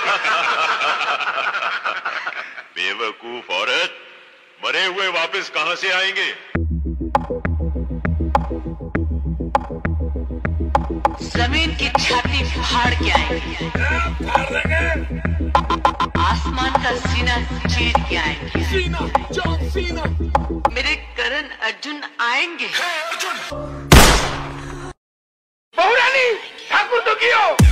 बेवकूफ औरत, मरे हुए वापस कहां से आएंगे? जमीन की छाती फाड़ के आएंगे। आसमान का सीना चीर के आएंगे। सीना, जॉन सीना। मेरे करण अर्जुन आएंगे। बहुरानी ठाकुर तो कियो।